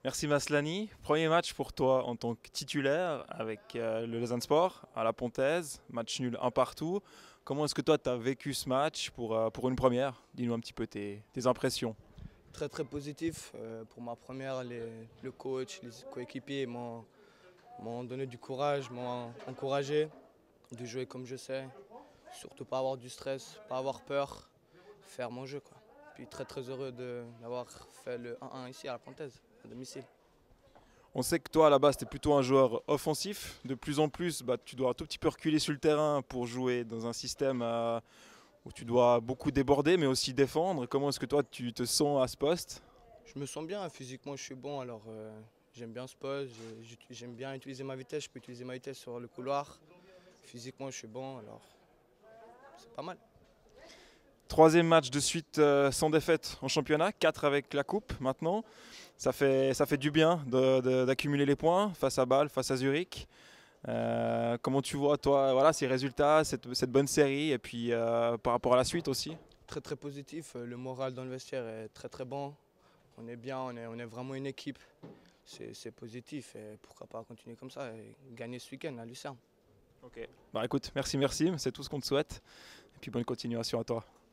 Merci Maslany. Premier match pour toi en tant que titulaire avec le Lausanne Sport à la Pontaise. Match nul un partout. Comment est-ce que toi tu as vécu ce match pour une première? Dis-nous un petit peu tes impressions. Très très positif. Pour ma première, le coach, les coéquipiers m'ont donné du courage, m'ont encouragé de jouer comme je sais. Surtout pas avoir du stress, pas avoir peur, faire mon jeu, quoi. Puis très très heureux d'avoir fait le 1-1 ici à la Pontaise, à domicile. On sait que toi à la base tu es plutôt un joueur offensif. De plus en plus, tu dois un tout petit peu reculer sur le terrain pour jouer dans un système où tu dois beaucoup déborder mais aussi défendre. Comment est-ce que toi tu te sens à ce poste? Je me sens bien, physiquement je suis bon, alors j'aime bien ce poste, j'aime bien utiliser ma vitesse, je peux utiliser ma vitesse sur le couloir. Physiquement je suis bon, alors c'est pas mal. Troisième match de suite sans défaite en championnat, 4 avec la coupe maintenant. Ça fait du bien d'accumuler les points face à Bâle, face à Zurich. Comment tu vois toi voilà, ces résultats, cette bonne série et puis par rapport à la suite aussi? Très très positif, le moral dans le vestiaire est très très bon. On est bien, on est vraiment une équipe. C'est positif et pourquoi pas continuer comme ça et gagner ce week-end à Lucerne. Ok. Écoute, merci, c'est tout ce qu'on te souhaite. Et puis bonne continuation à toi.